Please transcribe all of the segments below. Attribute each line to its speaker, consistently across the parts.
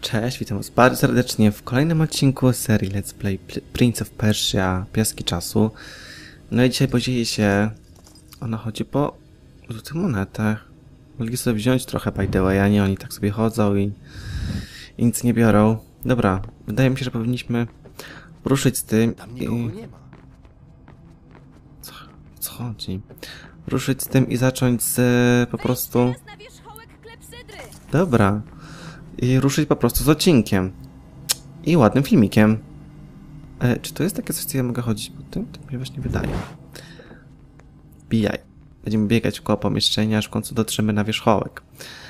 Speaker 1: Cześć, witam was bardzo serdecznie w kolejnym odcinku serii Let's Play Prince of Persia Piaski Czasu. No i dzisiaj podzieje się... Ona chodzi po złotych monetach. Mogli sobie wziąć trochę by the way, a nie oni tak sobie chodzą i nic nie biorą. Dobra, wydaje mi się, że powinniśmy ruszyć z tym
Speaker 2: Tam nikogo nie ma.
Speaker 1: Co chodzi? Ruszyć z tym i zacząć z po prostu... Dobra. I ruszyć po prostu z odcinkiem. I ładnym filmikiem. Czy to jest takie coś, co ja mogę chodzić po tym? To mi właśnie wydaje. Wbijaj. Będziemy biegać koło pomieszczenia, aż w końcu dotrzemy na wierzchołek.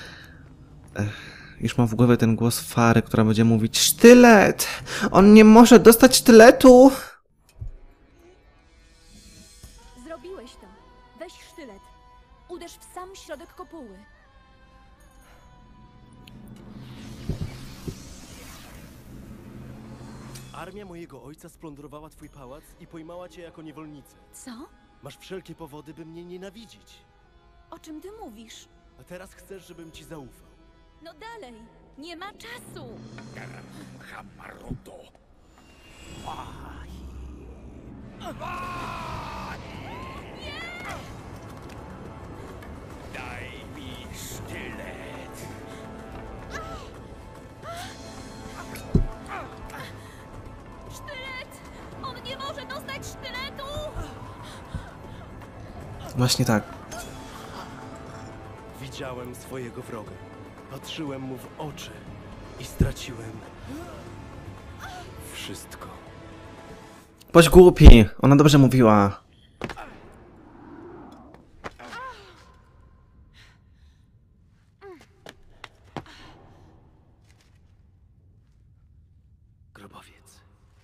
Speaker 1: Już mam w głowie ten głos Fary, która będzie mówić: sztylet! On nie może dostać sztyletu!
Speaker 3: Zrobiłeś to. Weź sztylet. Uderz w sam środek kopuły.
Speaker 2: Armia mojego ojca splądrowała twój pałac i pojmała cię jako niewolnicę.
Speaker 3: Co?
Speaker 2: Masz wszelkie powody, by mnie nienawidzić.
Speaker 3: O czym ty mówisz?
Speaker 2: A teraz chcesz, żebym ci zaufał.
Speaker 3: No dalej. Nie ma czasu.
Speaker 2: Hamaroto. Daj mi sztylet.
Speaker 3: Sztylet! On nie może dostać sztyletu!
Speaker 1: Właśnie tak.
Speaker 2: Widziałem swojego wroga. Patrzyłem mu w oczy i straciłem wszystko.
Speaker 1: Bądź głupi! Ona dobrze mówiła.
Speaker 2: Grobowiec.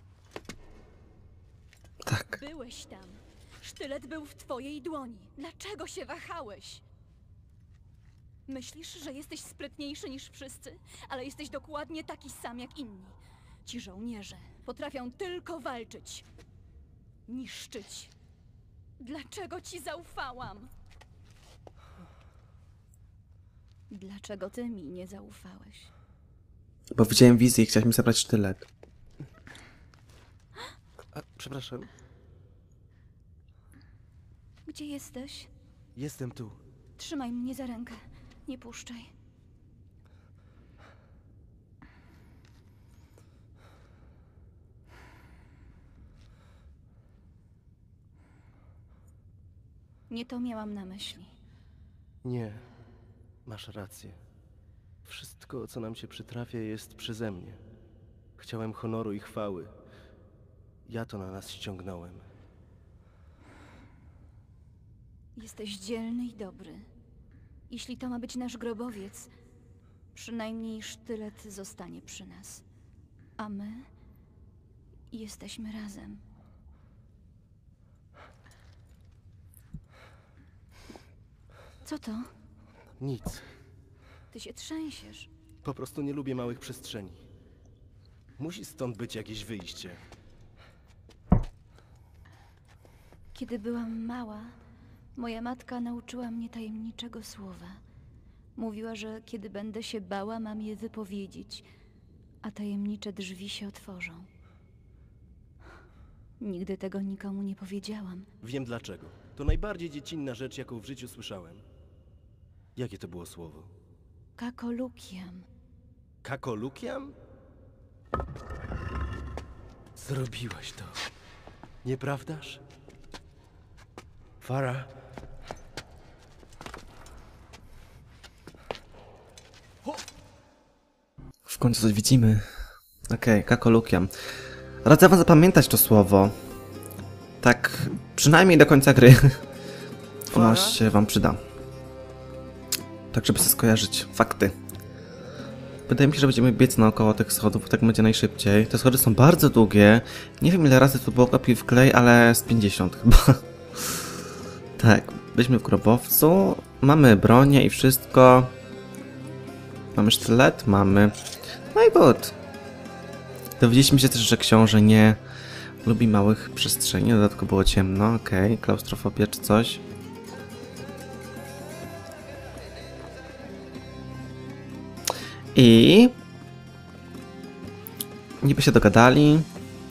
Speaker 1: Tak.
Speaker 3: Byłeś tam. Sztylet był w twojej dłoni. Dlaczego się wahałeś? Myślisz, że jesteś sprytniejszy niż wszyscy, ale jesteś dokładnie taki sam jak inni. Ci żołnierze potrafią tylko walczyć, niszczyć. Dlaczego ci zaufałam? Dlaczego ty mi nie zaufałeś?
Speaker 1: Bo widziałem wizję i chciałem mi zabrać sztylet.
Speaker 2: Przepraszam.
Speaker 3: Gdzie jesteś?
Speaker 2: Jestem tu.
Speaker 3: Trzymaj mnie za rękę. Nie puszczaj. Nie to miałam na myśli.
Speaker 2: Nie. Masz rację. Wszystko, co nam się przytrafia, jest przeze mnie. Chciałem honoru i chwały. Ja to na nas ściągnąłem.
Speaker 3: Jesteś dzielny i dobry. Jeśli to ma być nasz grobowiec, przynajmniej sztylet zostanie przy nas. A my jesteśmy razem. Co to?
Speaker 2: Nic.
Speaker 3: Ty się trzęsiesz.
Speaker 2: Po prostu nie lubię małych przestrzeni. Musi stąd być jakieś wyjście.
Speaker 3: Kiedy byłam mała, moja matka nauczyła mnie tajemniczego słowa. Mówiła, że kiedy będę się bała, mam je wypowiedzieć, a tajemnicze drzwi się otworzą. Nigdy tego nikomu nie powiedziałam.
Speaker 2: Wiem dlaczego. To najbardziej dziecinna rzecz, jaką w życiu słyszałem. Jakie to było słowo?
Speaker 3: Kakolukiam.
Speaker 2: Kakolukiam? Zrobiłaś to. Nieprawdaż? Fara.
Speaker 1: W końcu coś widzimy. Okej, kakolukiam. Radzę wam zapamiętać to słowo. Tak, przynajmniej do końca gry. Ono się wam przyda. Tak, żeby sobie skojarzyć fakty. Wydaje mi się, że będziemy biec naokoło tych schodów, bo tak będzie najszybciej. Te schody są bardzo długie. Nie wiem, ile razy tu było kopiuj w klej, ale z 50 chyba. Tak, byliśmy w grobowcu. Mamy bronię i wszystko. Mamy sztylet? Mamy. No i good. Dowiedzieliśmy się też, że książę nie lubi małych przestrzeni. Dodatkowo było ciemno. Okej, klaustrofobia czy coś. I niby się dogadali,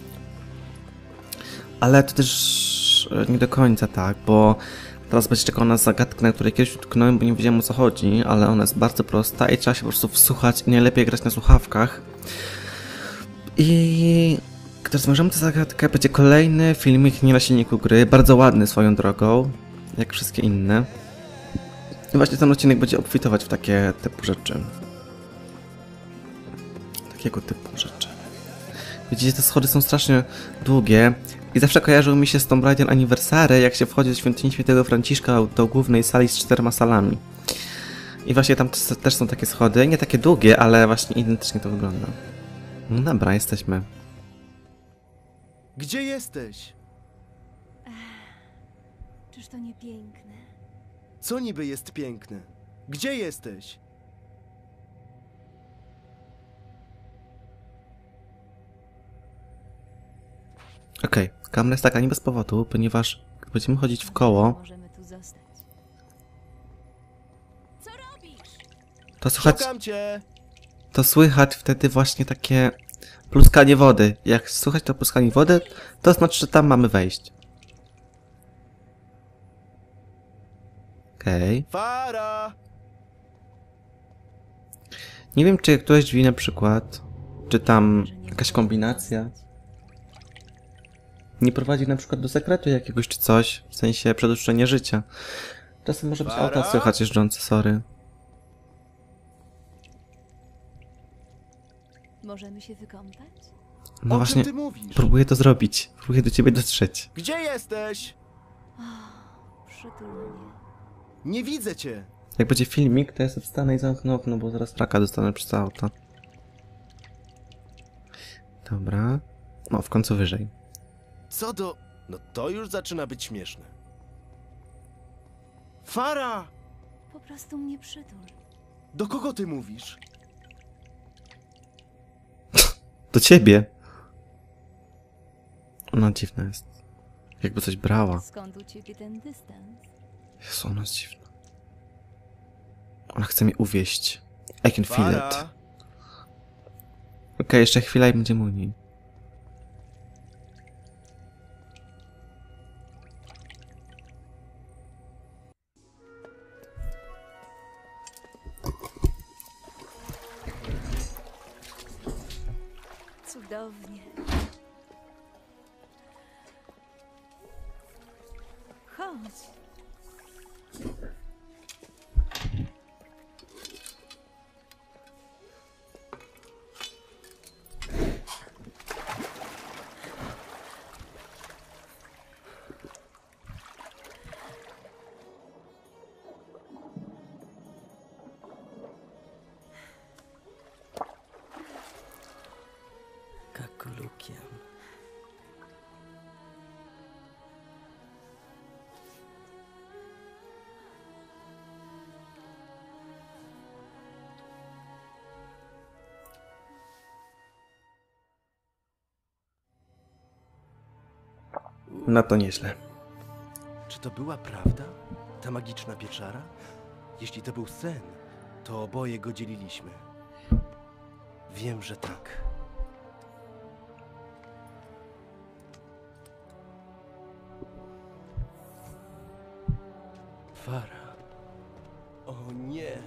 Speaker 1: ale to też nie do końca tak, bo teraz będzie czekał na zagadkę, na której kiedyś utknąłem, bo nie wiedziałem, o co chodzi, ale ona jest bardzo prosta i trzeba się po prostu wsłuchać i najlepiej grać na słuchawkach. I gdy rozwiążemy tę zagadkę, będzie kolejny filmik nie na silniku gry, bardzo ładny swoją drogą, jak wszystkie inne. I właśnie ten odcinek będzie obfitować w takie typu rzeczy. Takiego typu rzeczy. Widzicie, te schody są strasznie długie i zawsze kojarzyło mi się z Tomb Raider Anniversary, jak się wchodzi do świątyni Świętego Franciszka, do głównej sali z 4 salami. I właśnie tam też są takie schody, nie takie długie, ale właśnie identycznie to wygląda. No dobra, jesteśmy.
Speaker 2: Gdzie jesteś?
Speaker 3: Czyż to nie piękne?
Speaker 2: Co niby jest piękne? Gdzie jesteś?
Speaker 1: Okej, kamera jest taka nie bez powodu, ponieważ będziemy chodzić w koło,
Speaker 3: Możemy tu zostać. Co robisz?
Speaker 1: to słychać,
Speaker 2: Szukam cię!
Speaker 1: to słychać wtedy właśnie takie pluskanie wody. Jak słychać to pluskanie wody, to znaczy, że tam mamy wejść. Okej.
Speaker 2: Fara!
Speaker 1: Nie wiem, czy któreś drzwi na przykład, czy tam jakaś kombinacja nie prowadzi na przykład do sekretu jakiegoś czy coś, w sensie przedłużenia życia. Czasem może być auta słychać jeżdżące, sorry.
Speaker 3: Możemy się wykąpać?
Speaker 1: No
Speaker 2: O
Speaker 1: właśnie,
Speaker 2: czym ty mówisz?
Speaker 1: próbuję to zrobić. Próbuję do ciebie dotrzeć.
Speaker 2: Gdzie jesteś?
Speaker 3: Przytul mnie.
Speaker 2: Nie widzę cię!
Speaker 1: Jak będzie filmik, to ja sobie wstanę i zamknę okno, bo zaraz fraka dostanę przez to auto. Dobra. No, w końcu wyżej.
Speaker 2: Co do... No to już zaczyna być śmieszne. Fara!
Speaker 3: Po prostu mnie przytul.
Speaker 2: Do kogo ty mówisz?
Speaker 1: Do ciebie! Ona dziwna jest. Jakby coś brała.
Speaker 3: Skąd u ciebie ten dystans?
Speaker 1: Jezu, ona jest dziwna. Ona chce mnie uwieść. I can feel it.
Speaker 2: Fara!
Speaker 1: Okej, jeszcze chwila i będziemy u niej.
Speaker 3: Cudownie. Chodź.
Speaker 2: Kakolukiem.
Speaker 1: No to nieźle.
Speaker 2: Czy to była prawda? Ta magiczna pieczara? Jeśli to był sen, to oboje go dzieliliśmy. Wiem, że tak. Fara. O nie.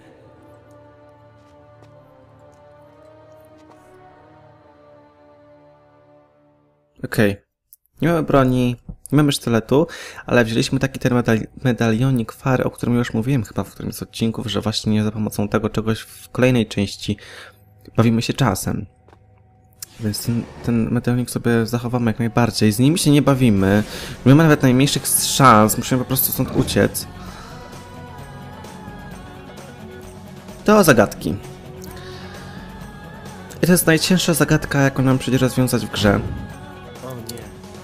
Speaker 1: Okej. Nie mamy broni, nie mamy sztyletu, ale wzięliśmy taki ten medalionik Fary, o którym już mówiłem chyba w którymś z odcinków, że właśnie za pomocą tego czegoś w kolejnej części bawimy się czasem. Więc ten medalionik sobie zachowamy jak najbardziej. Z nimi się nie bawimy. Nie mamy nawet najmniejszych szans, musimy po prostu stąd uciec. Do zagadki. I to jest najcięższa zagadka, jaką nam przyjdzie rozwiązać w grze.
Speaker 2: O nie.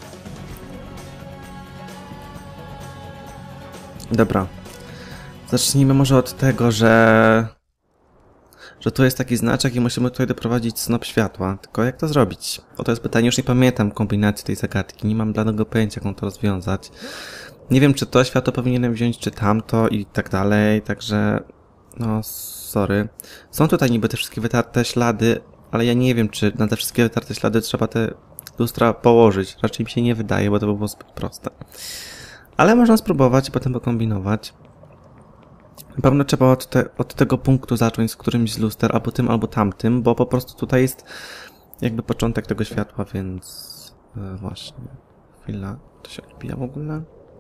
Speaker 1: Dobra. Zacznijmy może od tego, że tu jest taki znaczek i musimy tutaj doprowadzić snop światła. Tylko jak to zrobić? O, to jest pytanie, już nie pamiętam kombinacji tej zagadki. Nie mam bladego pojęcia, jak to rozwiązać. Nie wiem, czy to światło powinienem wziąć, czy tamto i tak dalej, także... No, sorry. Są tutaj niby te wszystkie wytarte ślady, ale ja nie wiem, czy na te wszystkie wytarte ślady trzeba te lustra położyć. Raczej mi się nie wydaje, bo to by było zbyt proste. Ale można spróbować i potem pokombinować. Na pewno trzeba od tego punktu zacząć z którymś z luster, albo tym, albo tamtym, bo po prostu tutaj jest jakby początek tego światła, więc właśnie. Chwila. To się odbija w ogóle?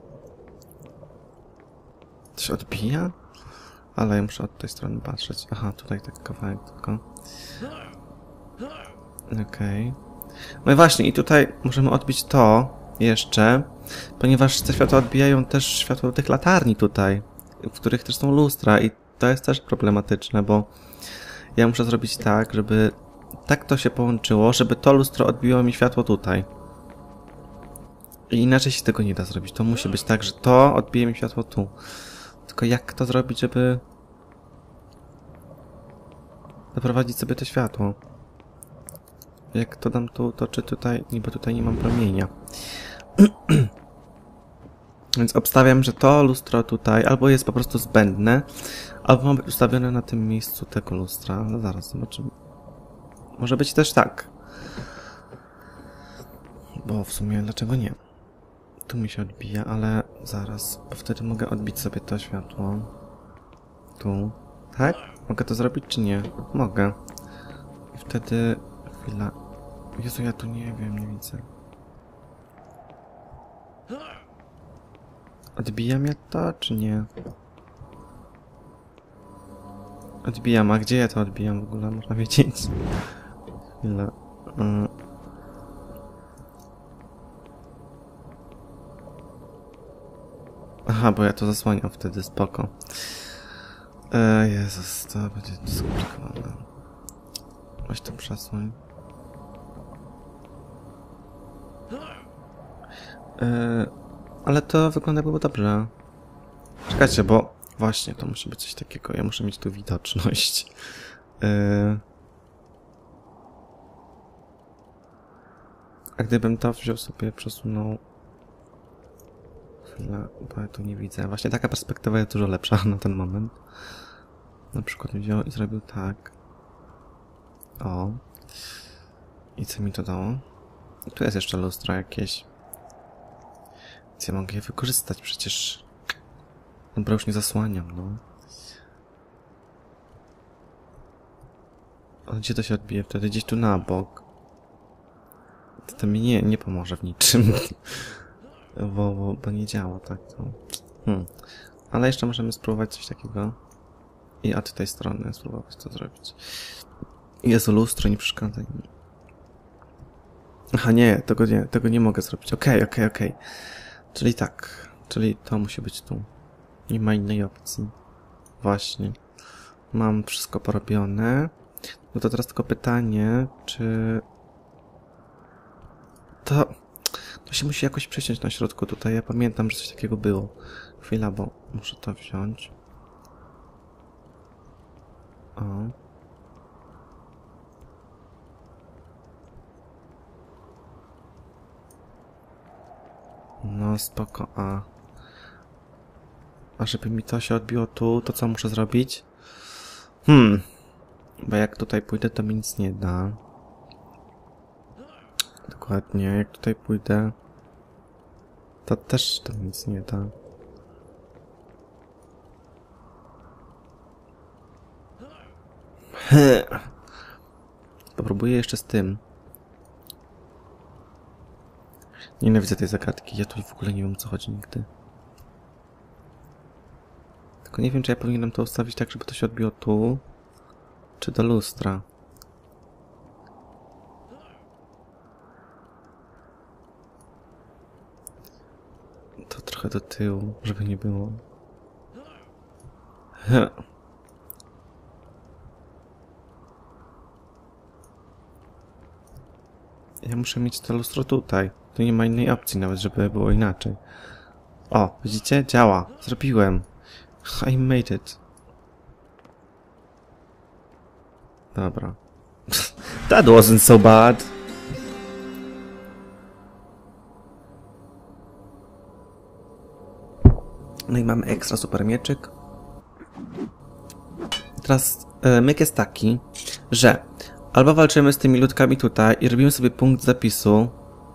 Speaker 1: To się odbija? Ale ja muszę od tej strony patrzeć. Aha, tutaj taki kawałek tylko. Okej. No i właśnie, i tutaj możemy odbić to jeszcze, ponieważ te światła odbijają też światło tych latarni tutaj, w których też są lustra i to jest też problematyczne, bo ja muszę zrobić tak, żeby tak to się połączyło, żeby to lustro odbiło mi światło tutaj. I inaczej się tego nie da zrobić. To musi być tak, że to odbije mi światło tu. Tylko jak to zrobić, żeby doprowadzić sobie to światło? Jak to dam tu, to czy tutaj... Niby tutaj nie mam promienia. Więc obstawiam, że to lustro tutaj albo jest po prostu zbędne, albo ma być ustawione na tym miejscu tego lustra. Ale zaraz zobaczymy. Może być też tak. Bo w sumie dlaczego nie? Tu mi się odbija, ale zaraz, bo wtedy mogę odbić sobie to światło. Tu. Tak? Mogę to zrobić czy nie? Mogę. I wtedy... Chwila. Jezu, ja tu nie wiem, nie widzę. Odbijam ja to, czy nie? Odbijam, a gdzie ja to odbijam w ogóle? Można wiedzieć. Chwila. Aha, bo ja to zasłaniam wtedy, spoko. Jezus, to będzie skomplikowane. Weź to przesłoń. Ale to wygląda było dobrze. Czekajcie, bo właśnie to musi być coś takiego. Ja muszę mieć tu widoczność. A gdybym to wziął sobie, przesunął... Chwilę, bo ja tu nie widzę. Właśnie taka perspektywa jest dużo lepsza na ten moment. Na przykład wziął i zrobił tak. O. I co mi to dało? Tu jest jeszcze lustro jakieś. Więc ja mogę je wykorzystać przecież. Dobra, już nie zasłaniam, no. A gdzie to się odbije wtedy? Gdzieś tu na bok. To mi nie pomoże w niczym. Bo nie działa tak to. Ale jeszcze możemy spróbować coś takiego. I od tej strony spróbować to zrobić. Jezu, lustro, nie przeszkadzaj mi. Aha, nie, tego nie mogę zrobić. Okej. Czyli tak. Czyli to musi być tu. Nie ma innej opcji. Właśnie. Mam wszystko porobione. No to teraz tylko pytanie, czy... To się musi jakoś przeciąć na środku tutaj. Ja pamiętam, że coś takiego było. Chwila, bo muszę to wziąć. O. No spoko, a żeby mi to się odbiło tu, to co muszę zrobić? Bo jak tutaj pójdę, to mi nic nie da. Dokładnie, jak tutaj pójdę, to też to nic nie da. Popróbuję jeszcze z tym. Nienawidzę tej zagadki, ja tu w ogóle nie wiem, o co chodzi nigdy. Tylko nie wiem, czy ja powinienem to ustawić tak, żeby to się odbiło tu, czy do lustra. To trochę do tyłu, żeby nie było. Ja muszę mieć to lustro tutaj. Tu nie ma innej opcji nawet, żeby było inaczej. O, widzicie? Działa. Zrobiłem. I made it. Dobra. That wasn't so bad. No i mamy ekstra super mieczyk. Teraz myk jest taki, że Albo walczymy z tymi ludkami tutaj i robimy sobie punkt zapisu.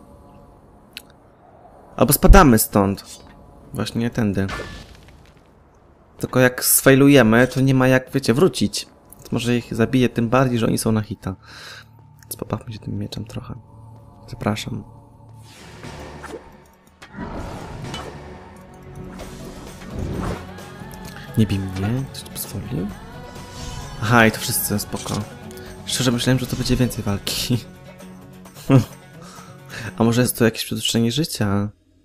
Speaker 1: Albo spadamy stąd. Właśnie tędy. Tylko jak sfailujemy, to nie ma jak, wiecie, wrócić. Więc może ich zabiję, tym bardziej, że oni są na hita. Więc pobawmy się tym mieczem trochę. Zapraszam. Nie bij mnie? Ktoś ci pozwolił? Aha, i to wszyscy, spoko. Szczerze myślałem, że to będzie więcej walki. A może jest to jakieś przedłużenie życia?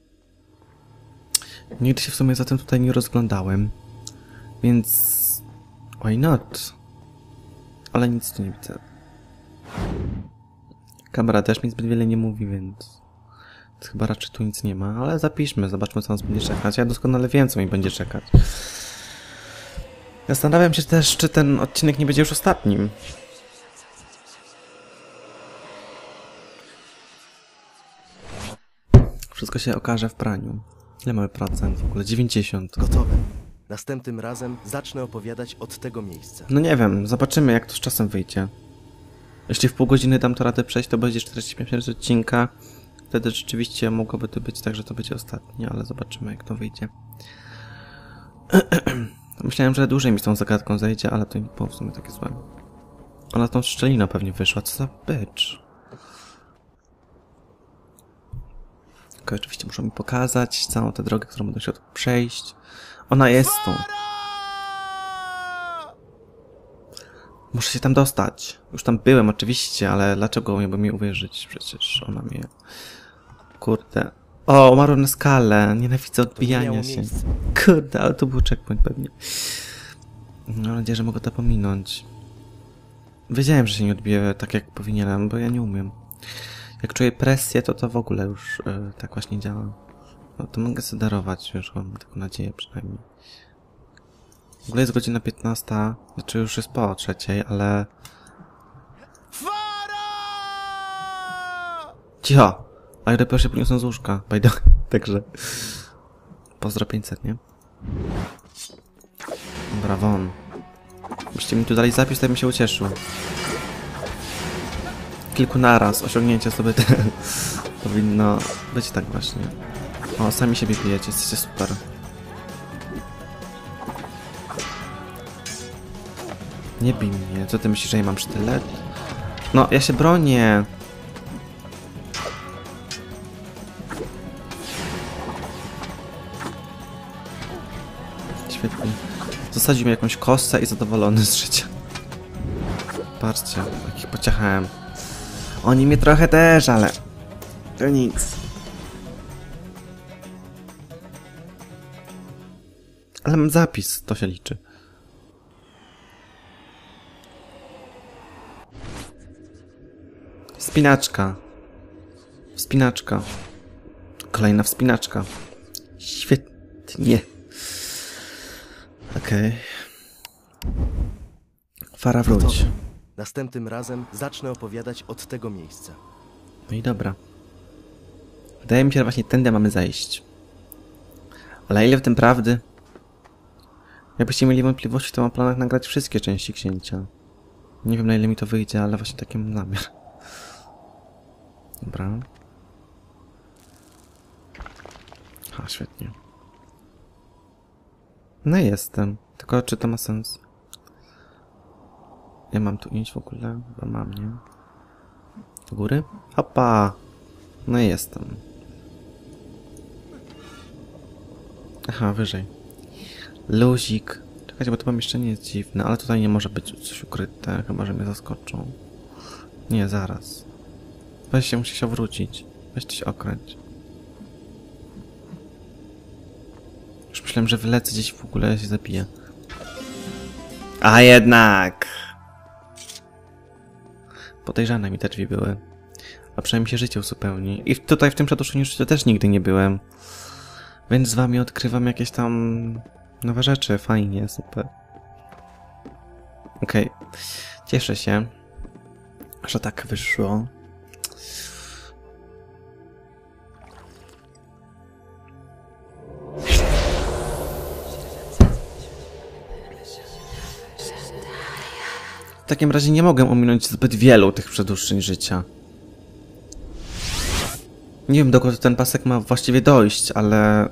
Speaker 1: Nigdy się w sumie za tym tutaj nie rozglądałem. Więc... why not? Ale nic tu nie widzę. Kamera też mi zbyt wiele nie mówi, więc... chyba raczej tu nic nie ma, ale zapiszmy, zobaczmy co nas będzie czekać. Ja doskonale wiem, co mi będzie czekać. Zastanawiam się też, czy ten odcinek nie będzie już ostatnim. Wszystko się okaże w praniu. Ile mamy procent w ogóle? 90.
Speaker 2: Gotowe. Następnym razem zacznę opowiadać od tego miejsca.
Speaker 1: No nie wiem, zobaczymy jak to z czasem wyjdzie. Jeśli w pół godziny dam to radę przejść, to będzie 45 minut odcinka. Wtedy rzeczywiście mogłoby to być tak, że to będzie ostatni, ale zobaczymy jak to wyjdzie. Myślałem, że dłużej mi z tą zagadką zejdzie, ale to nie było w sumie takie złe. Ona tą szczeliną pewnie wyszła, co za bitch. Okej, oczywiście muszą mi pokazać całą tę drogę, którą będę musiał tu przejść. Ona jest tu. Muszę się tam dostać. Już tam byłem oczywiście, ale dlaczego miałby mi uwierzyć? Przecież ona mnie... Kurde. O, umarłem na skalę. Nienawidzę odbijania się. Kurde, ale to był checkpoint pewnie. Mam nadzieję, że mogę to pominąć. Wiedziałem, że się nie odbiję tak jak powinienem, bo ja nie umiem. Jak czuję presję, to w ogóle już tak właśnie działa. No to mogę sobie darować, już mam taką nadzieję przynajmniej. W ogóle jest godzina 15, znaczy już jest po 3, ale... Cicho! A dopiero się podniosą z łóżka, także... Pozdro 500, nie? Dobra, won. Byście mi tu dali zapis, to bym się ucieszył. Kilku naraz, osiągnięcie sobie te... Powinno być tak właśnie. O, sami siebie bijecie, jesteście super. Nie bij mnie, co ty myślisz, że ja mam sztylet? No, ja się bronię. Świetnie. Zasadził mi jakąś kostę i zadowolony z życia. Patrzcie, jakich pociachałem. Oni mnie trochę też, ale... to nic. Ale mam zapis, to się liczy. Wspinaczka. Wspinaczka. Kolejna wspinaczka. Świetnie. Okej. Fara wróć.
Speaker 2: Gotowe. Następnym razem zacznę opowiadać od tego miejsca.
Speaker 1: No i dobra. Wydaje mi się, że właśnie tędy mamy zajść. Ale ile w tym prawdy? Jakbyście mieli wątpliwości, to mam w planach nagrać wszystkie części Księcia. Nie wiem, na ile mi to wyjdzie, ale właśnie taki mam zamiar. Dobra. Ha, świetnie. No jestem. Tylko czy to ma sens? Ja mam tu iść w ogóle? Chyba mam, nie? Do góry? Hopa! No i jestem. Aha, wyżej. Luzik. Czekajcie, bo to pomieszczenie jest dziwne, ale tutaj nie może być coś ukryte, chyba że mnie zaskoczą. Nie, zaraz. Weź się, musi się wrócić. Weźcie się okręć. Już myślałem, że wylecę gdzieś w ogóle, ja się zabiję. A jednak! Podejrzane mi te drzwi były. A przynajmniej się życie uzupełni. I tutaj w tym przedłużeniu życia też nigdy nie byłem. Więc z wami odkrywam jakieś tam nowe rzeczy. Fajnie, super. Okej. Cieszę się, że tak wyszło. W takim razie nie mogę ominąć zbyt wielu tych przedłużeń życia. Nie wiem, dokąd ten pasek ma właściwie dojść, ale...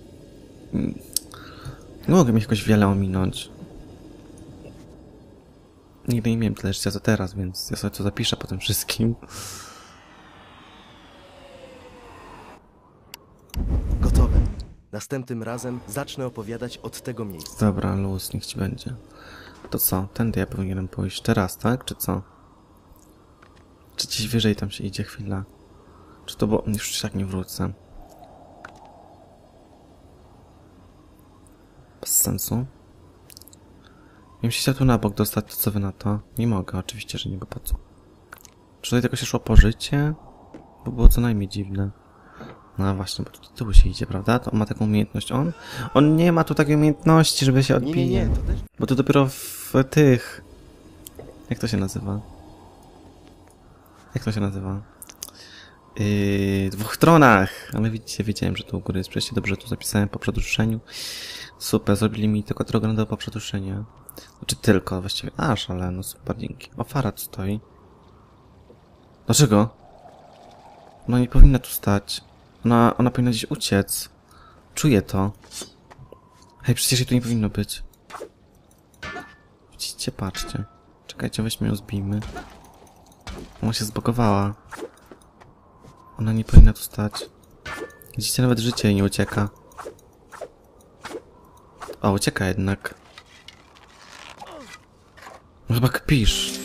Speaker 1: Nie mogę jakoś wiele ominąć. Nigdy nie miałem tyle życia co teraz, więc ja sobie to zapiszę po tym wszystkim.
Speaker 2: Gotowe. Następnym razem zacznę opowiadać od tego miejsca.
Speaker 1: Dobra, luz, niech ci będzie. To co? Tędy ja powinienem pójść teraz, tak? Czy co? Czy gdzieś wyżej tam się idzie chwila? Czy to bo... Już tak nie wrócę. Bez sensu. Miałem się chciał tu na bok dostać, to co wy na to? Nie mogę, oczywiście, że nie, bo po co? Czy tutaj tylko się szło po życie? Bo było co najmniej dziwne. No właśnie, bo tu się idzie, prawda? To on ma taką umiejętność, on? On nie ma tu takiej umiejętności, żeby się odbijać.
Speaker 2: Nie, to też...
Speaker 1: Bo to dopiero w tych... Jak to się nazywa? Jak to się nazywa? Dwóch tronach! Ale widzicie, wiedziałem, że tu u góry jest przejście. Dobrze tu zapisałem po przedłużeniu. Super, zrobili mi tylko drogę do przedłużenia. Znaczy tylko, właściwie aż, ale no super, dzięki. O, Farad stoi. Dlaczego? Ona nie powinna tu stać. Ona powinna gdzieś uciec. Czuję to. Hej, przecież jej tu nie powinno być. Widzicie, patrzcie. Czekajcie, weźmy ją, zbijmy. Ona się zbogowała. Ona nie powinna tu stać. Widzicie, nawet życie jej nie ucieka. O, ucieka jednak. No chyba kpisz.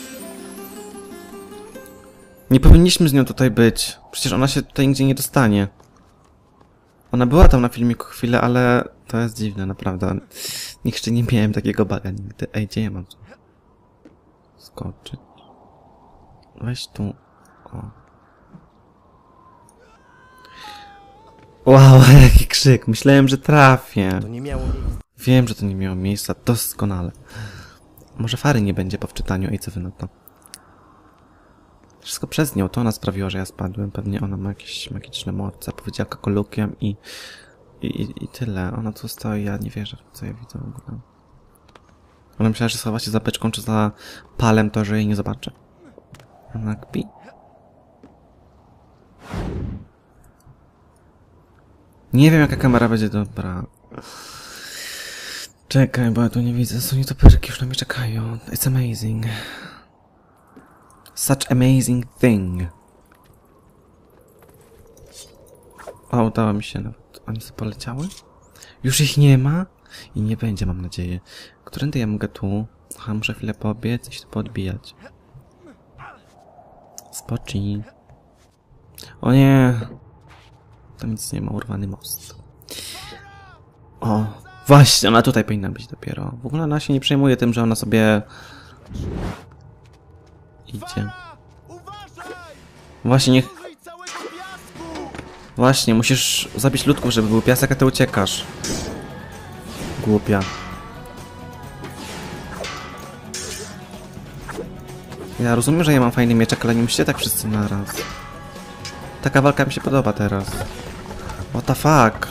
Speaker 1: Nie powinniśmy z nią tutaj być. Przecież ona się tutaj nigdzie nie dostanie. Ona była tam na filmiku chwilę, ale to jest dziwne, naprawdę. Jeszcze nie miałem takiego baga nigdy. Ej, gdzie ja mam tu? Skoczyć. Weź tu. O. Wow, jaki krzyk. Myślałem, że trafię.
Speaker 2: To nie miało miejsca.
Speaker 1: Wiem, że to nie miało miejsca. Doskonale. Może Fary nie będzie po wczytaniu. Ej, co wy na to? Wszystko przez nią. To ona sprawiła, że ja spadłem. Pewnie ona ma jakieś magiczne moce. Powiedziała kakolukiem i tyle. Ona tu stoi. Ja nie wierzę w co ja widzę w ogóle. Ona myślała, że schowa się za beczką czy za palem, to że jej nie zobaczę. Ona kpi. Nie wiem, jaka kamera będzie dobra. Czekaj, bo ja tu nie widzę. Są nietoperki, już na mnie czekają. It's amazing. Such amazing thing. O, udało mi się nawet. Oni sobie poleciały? Już ich nie ma? I nie będzie, mam nadzieję. Którędy ja mogę tu? Aha, muszę chwilę pobiec i się tu poodbijać. Spocznij. O nie! Tam nic nie ma, urwany most. O, właśnie, ona tutaj powinna być dopiero. W ogóle ona się nie przejmuje tym, że ona sobie... idzie. Właśnie, niech... Właśnie, musisz zabić ludków, żeby był piasek, a ty uciekasz. Głupia. Ja rozumiem, że ja mam fajny mieczek, ale nie musicie tak wszyscy naraz. Taka walka mi się podoba teraz. What the fuck?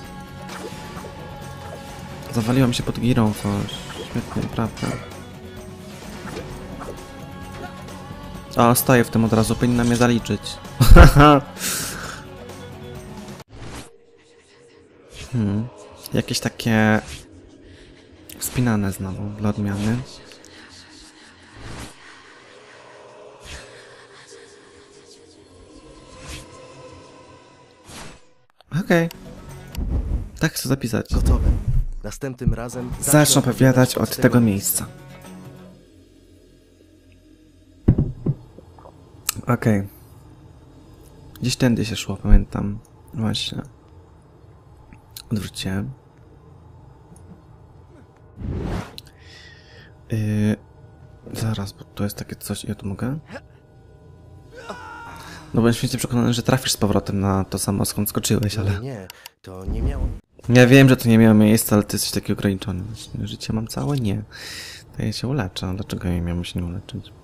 Speaker 1: Zawaliłam się pod girą coś. Świetnie, naprawdę. O, stoję w tym od razu, powinna mnie zaliczyć. Jakieś takie... wspinane znowu, dla odmiany. Okej. Tak chcę zapisać.
Speaker 2: Gotowe. Następnym razem
Speaker 1: Zacznę opowiadać od tego miejsca. Okej. Gdzieś tędy się szło, pamiętam. Właśnie. Odwróciłem. Zaraz, bo to jest takie coś, ja tu mogę? No byłem święcie przekonany, że trafisz z powrotem na to samo, skąd skoczyłeś, ale...
Speaker 2: Nie, to nie miało...
Speaker 1: Ja wiem, że to nie miało miejsca, ale ty jesteś taki ograniczony. Życie mam całe? Nie. To ja się uleczę. Dlaczego ja miałem się nie uleczyć?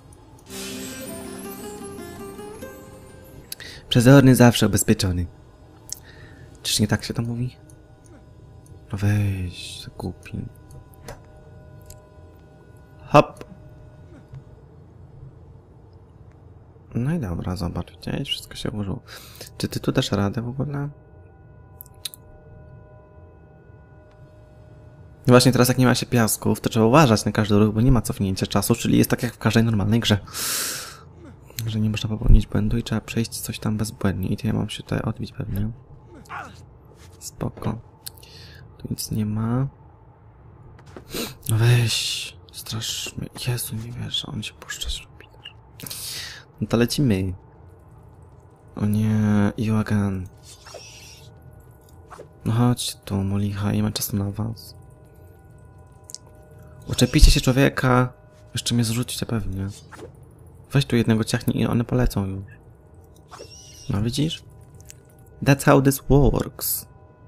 Speaker 1: Przezorny zawsze ubezpieczony. Czyż nie tak się to mówi? No weź, głupi. Hop. No i dobra, zobacz, widziałeś? Wszystko się ułożyło. Czy ty tu dasz radę w ogóle? Właśnie teraz jak nie ma się piasków, to trzeba uważać na każdy ruch, bo nie ma cofnięcia czasu, czyli jest tak jak w każdej normalnej grze. Że nie można popełnić błędu i trzeba przejść coś tam bezbłędnie. I to ja mam się tutaj odbić pewnie. Spoko. Tu nic nie ma. No weź. Strasz mnie. Jezu, nie wiesz, on się puszczać lubi. No to lecimy. O nie, Joagan. No chodź tu, Molicha, nie ma czasu na was. Uczepicie się człowieka. Jeszcze mnie zrzucicie pewnie. Weź tu jednego ciachnij i one polecą już. No widzisz? That's how this works.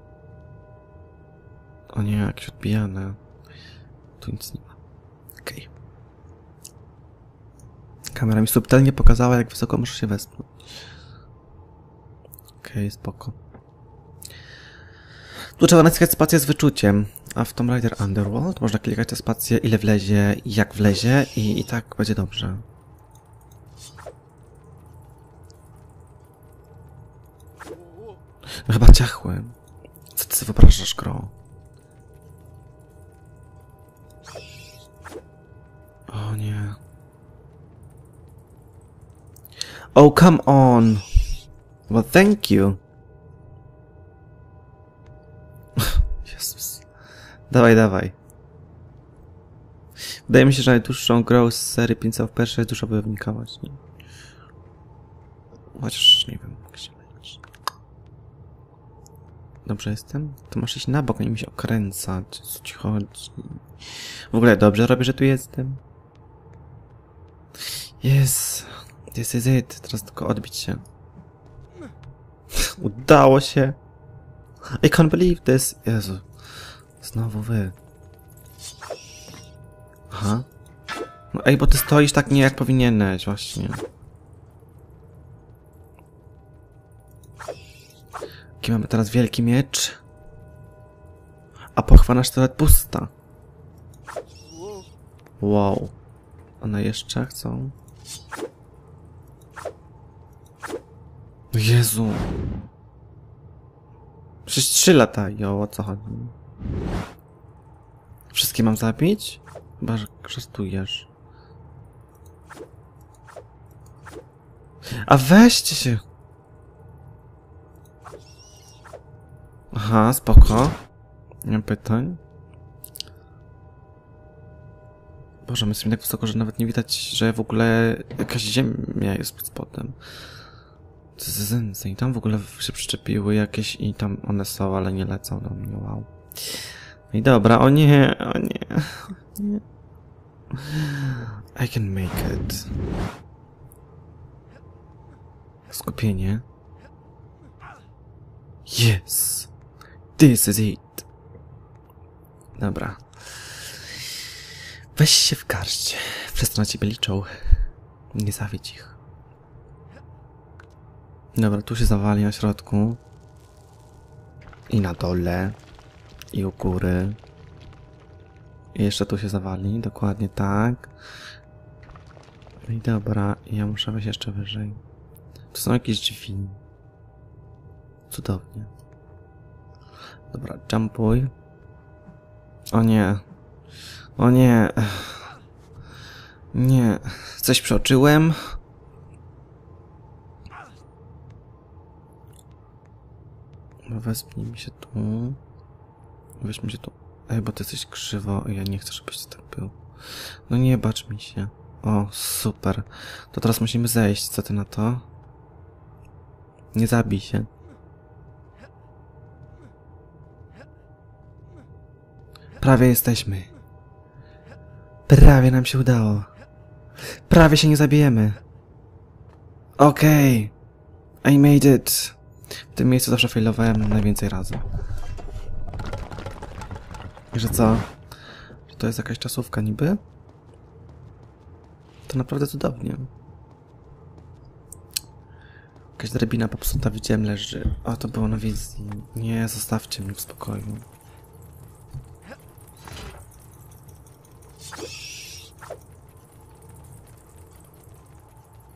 Speaker 1: O nie, jakieś odbijane. Tu nic nie ma. Okej. Kamera mi subtelnie pokazała, jak wysoko muszę się wespnąć. Okej, spoko. Tu trzeba naciskać spację z wyczuciem. A w Tomb Raider Underworld można klikać te spacje, ile wlezie, jak wlezie i tak będzie dobrze. No chyba ciachłem. Co ty sobie wyobrażasz, Gro? O nie. Oh, come on. Well, thank you. Jezus. Dawaj, dawaj. Wydaje mi się, że najdłuższą grą z serii Prince of Persia jest dużo wojownika właśnie. Chociaż nie wiem, jak się mylisz. Dobrze jestem? To masz iść na bok, nie mi się okręcać. Co ci chodzi? W ogóle dobrze robię, że tu jestem. Yes. This is it. Teraz tylko odbić się. Udało się. I can't believe this. Jezu. Znowu wy. Aha. No ej, bo ty stoisz tak nie jak powinieneś, właśnie. Jaki mamy teraz wielki miecz. A pochwa sztylet pusta. Wow. One jeszcze chcą? Jezu. Przecież 3 latają, o co chodzi? Wszystkie mam zabić? Chyba, że żartujesz. A weźcie się! Aha, spoko. Nie mam pytań. Boże, my jesteśmy tak wysoko, że nawet nie widać, że w ogóle jakaś ziemia jest pod spodem. I tam w ogóle się przyczepiły jakieś i tam one są, ale nie lecą do mnie, wow. No i dobra, o nie, o nie, o nie. I can make it. Skupienie. Yes! This is it! Dobra. Weź się w garść. Wszyscy na ciebie liczą. Nie zawiedź ich. Dobra, tu się zawali na środku. I na dole. I u góry. I jeszcze tu się zawali. Dokładnie tak. I dobra, ja muszę wejść jeszcze wyżej. Tu są jakieś drzwi. Cudownie. Dobra, jumpuj. O nie. O nie. Nie. Coś przeoczyłem. Wespnij mi się tu. Weź mi się tu. Ej, bo ty jesteś krzywo i ja nie chcę, żebyś tak był. No nie bacz mi się. O, super. To teraz musimy zejść. Co ty na to? Nie zabij się. Prawie jesteśmy. Prawie nam się udało. Prawie się nie zabijemy. Okej. I made it. W tym miejscu zawsze failowałem najwięcej razy. I że co? Że to jest jakaś czasówka niby? To naprawdę cudownie. Jakaś drabina popsuta, widziałem, leży. O, to było na wizji. Nie, zostawcie mnie w spokoju.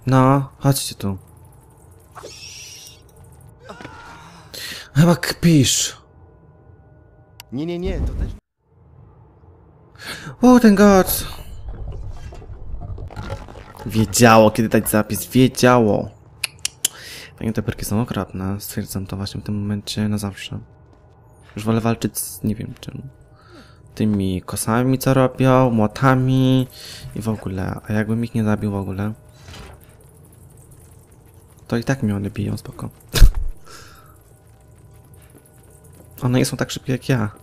Speaker 1: No, chodźcie tu. Chyba kpisz.
Speaker 2: Nie, to też...
Speaker 1: O, ten god. Wiedziało, kiedy dać zapis. Wiedziało. Panie, te perki są okropne. Stwierdzam to właśnie w tym momencie na zawsze. Już wolę walczyć z nie wiem czym. Tymi kosami, co robią, młotami i w ogóle. A jakbym ich nie zabił w ogóle, to i tak mnie one biją, spoko. One nie są tak szybkie jak ja.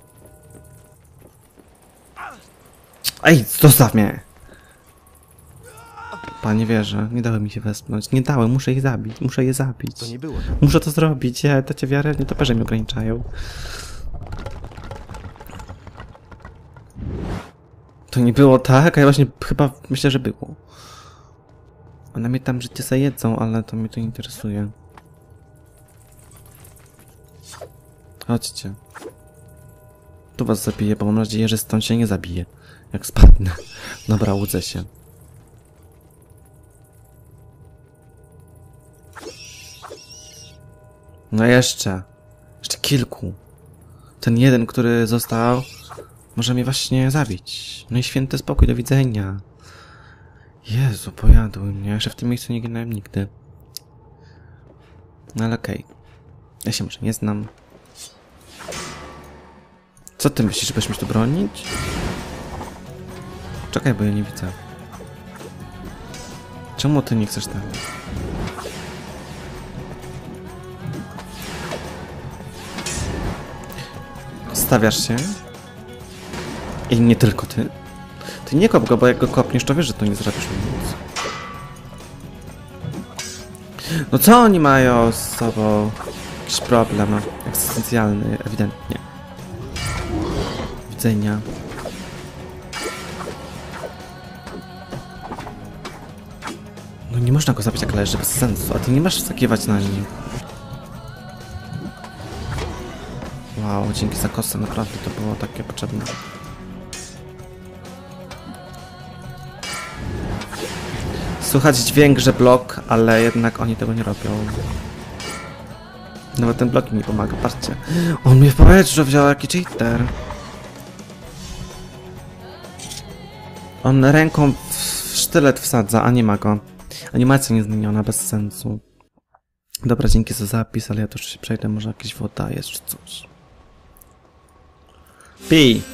Speaker 1: Ej, zostaw mnie! Panie wierzę, nie dały mi się wespnąć. Nie dałem, muszę ich zabić, muszę je zabić.
Speaker 2: To nie było.
Speaker 1: Muszę to zrobić, ja dacie wiarę, nie toperze mnie ograniczają. To nie było tak, a ja właśnie chyba myślę, że było. One mnie tam życie zajedzą, ale to mnie to nie interesuje. Chodźcie. Tu was zabiję, bo mam nadzieję, że stąd się nie zabije. Jak spadnę. Dobra, łudzę się. No jeszcze. Jeszcze kilku. Ten jeden, który został, może mnie właśnie zabić. No i święty spokój, do widzenia. Jezu, pojadły mnie. Jeszcze w tym miejscu nie ginąłem nigdy. No ale okej. Ja się może nie znam. Co ty myślisz, że będziesz mi tu bronić? Czekaj, bo ja nie widzę. Czemu ty nie chcesz tam? Stawiasz się? I nie tylko ty. Ty nie kop go, bo jak go kopniesz, to wiesz, że to nie zrobisz mi nic. No co oni mają z sobą? Jakiś problem egzystencjalny, ewidentnie. Widzenia. No nie można go zabić jak leży, bez sensu, a ty nie masz wskakiwać na nim. Wow, dzięki za kosę, naprawdę to było takie potrzebne. Słychać dźwięk, że blok, ale jednak oni tego nie robią. Nawet ten blok mi nie pomaga, patrzcie. On mnie w powietrzu wziął, jaki cheater. On ręką w sztylet wsadza, a nie ma go. Animacja niezmieniona, bez sensu. Dobra, dzięki za zapis, ale ja to już się przejdę, może jakieś woda jest czy coś. Pij!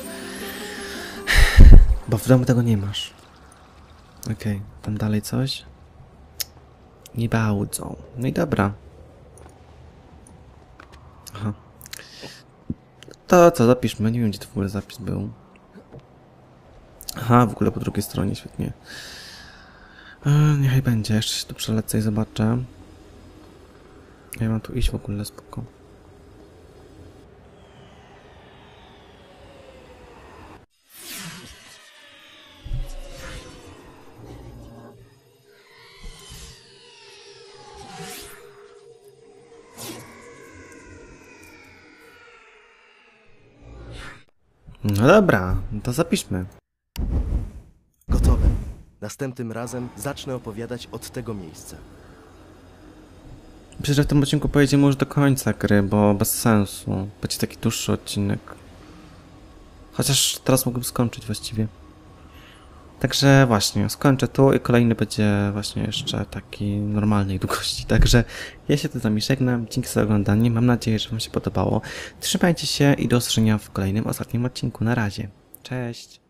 Speaker 1: Bo w domu tego nie masz. Okej, tam dalej coś? Nie bałdzą. No i dobra. Aha. To co, zapiszmy. Nie wiem, gdzie to w ogóle zapis był. Aha, w ogóle po drugiej stronie, świetnie. Niechaj będzie, jeszcze się tu przelecę i zobaczę. Ja mam tu iść w ogóle, spoko. No dobra, to zapiszmy.
Speaker 2: Gotowe. Następnym razem zacznę opowiadać od tego miejsca.
Speaker 1: Myślę, że w tym odcinku pojedziemy już do końca gry, bo bez sensu. Będzie taki dłuższy odcinek. Chociaż teraz mógłbym skończyć właściwie. Także właśnie, skończę tu i kolejny będzie właśnie jeszcze taki normalnej długości. Także ja się tu z wami żegnam. Dzięki za oglądanie. Mam nadzieję, że wam się podobało. Trzymajcie się i do usłyszenia w kolejnym, ostatnim odcinku. Na razie. Cześć!